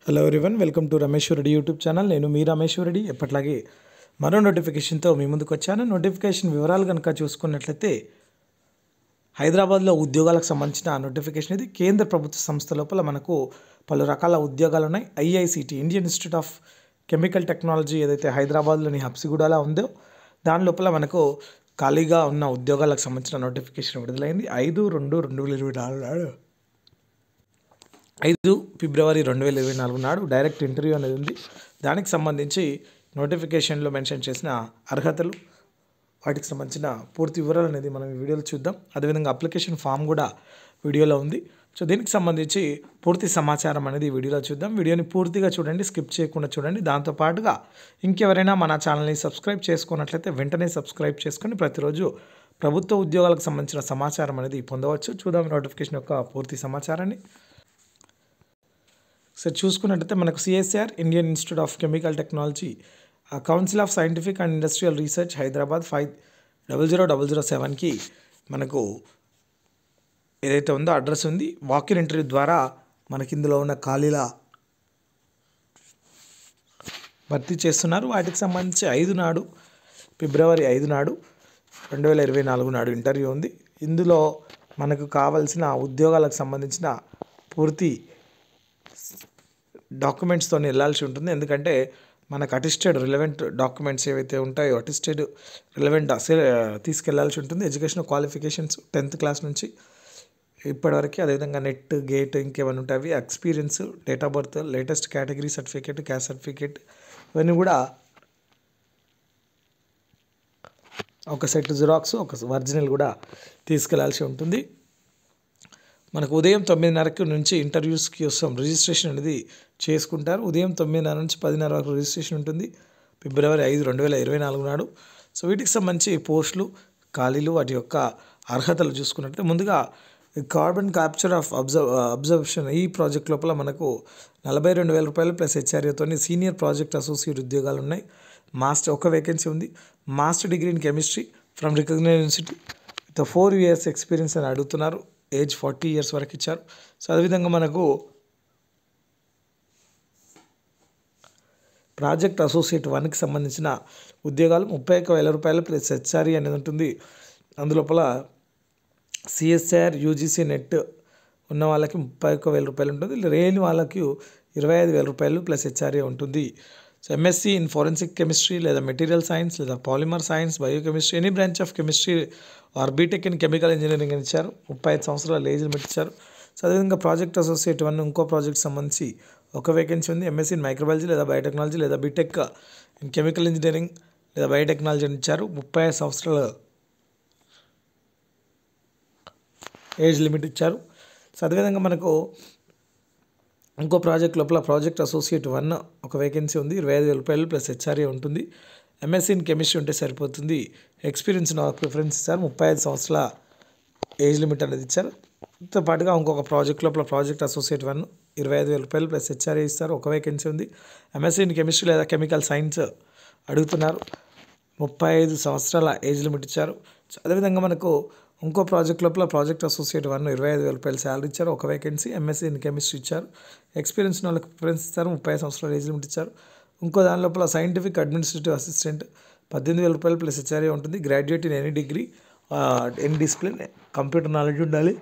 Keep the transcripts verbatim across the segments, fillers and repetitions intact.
Hello everyone, welcome to Rameshwar Reddy YouTube channel. నేను మీ రమేశ్వర్ రెడ్డి. ఎప్పట్లాగే మరో నోటిఫికేషన్తో మీ ముందుకు వచ్చాను. నోటిఫికేషన్ వివరాలు కనుక చూసుకున్నట్లయితే హైదరాబాద్లో ఉద్యోగాలకు సంబంధించిన ఆ నోటిఫికేషన్ ఇది. కేంద్ర ప్రభుత్వ సంస్థ లోపల మనకు పలు రకాల ఉద్యోగాలు ఉన్నాయి. IICT Indian institute of chemical Technology ఏదైతే హైదరాబాద్లోని హబ్సిగూడలో ఉందో దాని లోపల మనకు ఖాళీగా ఉన్న ఉద్యోగాలకు సంబంధించిన నోటిఫికేషన్ విడుదలైంది. ఐదు రెండు రెండు వేల ఇరవై నాలుగు నాడు ఐదు ఫిబ్రవరి రెండు వేల ఇరవై నాలుగు నాడు డైరెక్ట్ ఇంటర్వ్యూ అనేది ఉంది. దానికి సంబంధించి నోటిఫికేషన్లో మెన్షన్ చేసిన అర్హతలు, వాటికి సంబంధించిన పూర్తి వివరాలు అనేది మనం ఈ వీడియోలో చూద్దాం. అదేవిధంగా అప్లికేషన్ ఫామ్ కూడా వీడియోలో ఉంది. సో దీనికి సంబంధించి పూర్తి సమాచారం అనేది ఈ వీడియోలో చూద్దాం. వీడియోని పూర్తిగా చూడండి, స్కిప్ చేయకుండా చూడండి. దాంతోపాటుగా ఇంకెవరైనా మన ఛానల్ని సబ్స్క్రైబ్ చేసుకున్నట్లయితే వెంటనే సబ్స్క్రైబ్ చేసుకొని ప్రతిరోజు ప్రభుత్వ ఉద్యోగాలకు సంబంధించిన సమాచారం అనేది పొందవచ్చు. చూద్దాం నోటిఫికేషన్ యొక్క పూర్తి సమాచారాన్ని. సో చూసుకున్నట్టయితే మనకు CSR Indian institute of chemical technology, council of scientific and industrial research Hyderabad five double zero double zero సెవెన్కి మనకు ఏదైతే ఉందో అడ్రస్ ఉంది. వాకిన్ ఇంటర్వ్యూ ద్వారా మనకి ఇందులో ఉన్న ఖాళీల భర్తీ చేస్తున్నారు. వాటికి సంబంధించి ఐదు నాడు ఫిబ్రవరి ఐదు నాడు రెండు వేల ఇరవై నాలుగు నాడు ఇంటర్వ్యూ ఉంది. ఇందులో మనకు కావాల్సిన ఉద్యోగాలకు సంబంధించిన పూర్తి డాక్యుమెంట్స్తో వెళ్ళాల్సి ఉంటుంది. ఎందుకంటే మనకు అటిస్టెడ్ రిలవెంట్ డాక్యుమెంట్స్ ఏవైతే ఉంటాయో అటిస్టెడ్ రిలవెంట్ తీసుకెళ్లాల్సి ఉంటుంది. ఎడ్యుకేషన్ క్వాలిఫికేషన్స్ టెన్త్ క్లాస్ నుంచి ఇప్పటివరకు, అదేవిధంగా నెట్ గేట్ ఇంకేమైనా ఉంటాయి అవి, experience, date of birth, latest category certificate, caste certificate, ఇవన్నీ కూడా ఒక సెట్ జిరాక్స్, ఒక ఒరిజినల్ కూడా తీసుకెళ్లాల్సి ఉంటుంది. మనకు ఉదయం తొమ్మిదిన్నరకు నుంచి ఇంటర్వ్యూస్ కోసం రిజిస్ట్రేషన్ అనేది చేసుకుంటారు. ఉదయం తొమ్మిదిన్నర నుంచి పదిన్నర వరకు రిజిస్ట్రేషన్ ఉంటుంది ఫిబ్రవరి ఐదు రెండు వేల ఇరవై నాలుగు నాడు. సో వీటికి సంబంధించి పోస్టులు, ఖాళీలు, వాటి యొక్క అర్హతలు చూసుకున్నట్లయితే ముందుగా carbon capture of observe observation ఈ ప్రాజెక్ట్ లోపల మనకు నలభై రెండు వేల రూపాయలు ప్లస్ హెచ్ఆర్ఏతో సీనియర్ ప్రాజెక్ట్ అసోసియేట్ ఉద్యోగాలు ఉన్నాయి. మాస్టర్ ఒక వేకెన్సీ ఉంది. Master degree in chemistry from recognised university with four years experience అని అడుగుతున్నారు. ఏజ్ ఫార్టీ ఇయర్స్ వరకు ఇచ్చారు. సో అదేవిధంగా మనకు ప్రాజెక్ట్ అసోసియేట్ వన్కి సంబంధించిన ఉద్యోగాలు ముప్పై ఒక్క వేల రూపాయలు ప్లస్ హెచ్ఆర్ఈ అనేది ఉంటుంది. అందులోపల సిఎస్ఆర్ యూజీసీ నెట్ ఉన్న వాళ్ళకి ముప్పై ఒక్క వేల రూపాయలు ఉంటుంది. లేని వాళ్ళకి ఇరవై ఐదు వేల రూపాయలు ప్లస్ హెచ్ఆర్ఏ ఉంటుంది. So MSc in forensic chemistry లేదా మెటీరియల్ సైన్స్ లేదా polymer science, biochemistry, any branch of chemistry or BTech in chemical engineering అని ఇచ్చారు. ముప్పై ఐదు సంవత్సరాల ఏజ్ లిమిట్ ఇచ్చారు. సో అదేవిధంగా ప్రాజెక్ట్ అసోసియేట్ వన్ ఇంకో ప్రాజెక్ట్ సంబంధించి ఒక వేకెన్సీ ఉంది. ఎంఎస్సీ ఇన్ మైక్రోబయాలజీ లేదా బయోటెక్నాలజీ లేదా బీటెక్ ఇన్ కెమికల్ ఇంజనీరింగ్ లేదా బయోటెక్నాలజీ అని ఇచ్చారు. ముప్పై ఐదు సంవత్సరాల ఏజ్ లిమిట్ ఇచ్చారు. సో అదేవిధంగా మనకు ఇంకో ప్రాజెక్ట్ లోపల ప్రాజెక్ట్ అసోసియేట్ వన్ ఒక వేకెన్సీ ఉంది. ఇరవై ఐదు వేల రూపాయలు ప్లస్ హెచ్ఆర్ఏ ఉంటుంది. ఎంఎస్సీ ఇన్ కెమిస్ట్రీ ఉంటే సరిపోతుంది. ఎక్స్పీరియన్స్ ప్రిఫరెన్స్ ఇచ్చారు. ముప్పై ఐదు సంవత్సరాల ఏజ్ లిమిట్ అనేది ఇచ్చారు. దీంతో పాటుగా ఇంకొక ప్రాజెక్ట్ లోపల ప్రాజెక్ట్ అసోసియేట్ వన్ ఇరవై ఐదు వేల రూపాయలు ప్లస్ హెచ్ఆర్ఏ ఇస్తారు. ఒక వేకెన్సీ ఉంది. ఎంఎస్సీ ఇన్ కెమిస్ట్రీ లేదా కెమికల్ సైన్స్ అడుగుతున్నారు. ముప్పై ఐదు సంవత్సరాల ఏజ్ లిమిట్ ఇచ్చారు. అదేవిధంగా మనకు ఇంకో ప్రాజెక్ట్ లోపల ప్రాజెక్ట్ అసోసియేట్ వన్ ఇరవై ఐదు వేల రూపాయలు శాలరీ ఇచ్చారు. ఒక వేకెన్సీ. ఎంఎస్సీ ఇన్ కెమిస్ట్రీ ఇచ్చారు. ఎక్స్పీరియన్స్ వాళ్ళకి ప్రిఫరెన్స్ ఇస్తారు. ముప్పై ఐదు సంవత్సరాల ఏజ్ లిమిట్ ఇచ్చారు. ఇంకో దాని లోపల సైంటిఫిక్ అడ్మినిస్ట్రేటివ్ అసిస్టెంట్ పద్దెనిమిది వేల రూపాయలు ప్లస్ హెచ్ఆర్ఏ ఉంటుంది. Graduate in any degree, any discipline, computer knowledge ఉండాలి.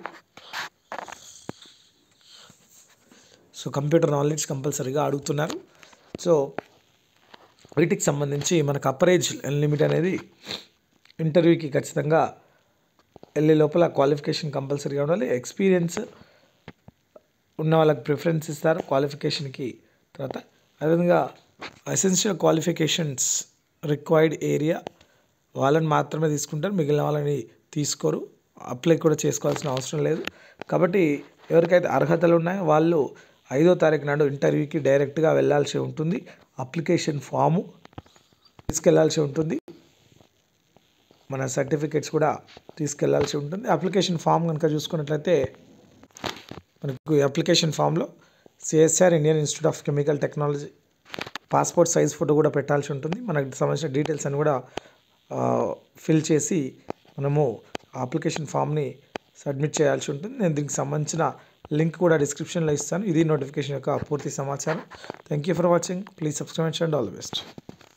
సో కంప్యూటర్ నాలెడ్జ్ కంపల్సరీగా అడుగుతున్నారు. సో వీటికి సంబంధించి మనకు అప్పర్ ఏజ్ లిమిట్ అనేది ఇంటర్వ్యూకి ఖచ్చితంగా వెళ్ళే లోపల క్వాలిఫికేషన్ కంపల్సరీగా ఉండాలి. ఎక్స్పీరియన్స్ ఉన్న వాళ్ళకి ప్రిఫరెన్స్ ఇస్తారు క్వాలిఫికేషన్కి. తర్వాత అదేవిధంగా ఎసెన్షియల్ క్వాలిఫికేషన్స్ రిక్వైర్డ్ ఏరియా వాళ్ళని మాత్రమే తీసుకుంటారు, మిగిలిన వాళ్ళని తీసుకోరు. అప్లై కూడా చేసుకోవాల్సిన అవసరం లేదు. కాబట్టి ఎవరికైతే అర్హతలు ఉన్నాయో వాళ్ళు ఐదో తారీఖు నాడు ఇంటర్వ్యూకి డైరెక్ట్గా వెళ్ళాల్సి ఉంటుంది. అప్లికేషన్ ఫాము తీసుకెళ్లాల్సి ఉంటుంది. మన సర్టిఫికేట్స్ కూడా తీసుకెళ్లాల్సి ఉంటుంది. అప్లికేషన్ ఫామ్ కనుక చూసుకున్నట్లయితే మనకు అప్లికేషన్ ఫామ్లో CSR Indian institute of chemical technology passport size photo కూడా పెట్టాల్సి ఉంటుంది. మనకు సంబంధించిన డీటెయిల్స్ అని కూడా ఫిల్ చేసి మనము అప్లికేషన్ ఫామ్ని సబ్మిట్ చేయాల్సి ఉంటుంది. నేను దీనికి సంబంధించిన లింక్ కూడా డిస్క్రిప్షన్లో ఇస్తాను. ఇది నోటిఫికేషన్ యొక్క పూర్తి సమాచారం. Thank you for watching. Please subscribe and all the best.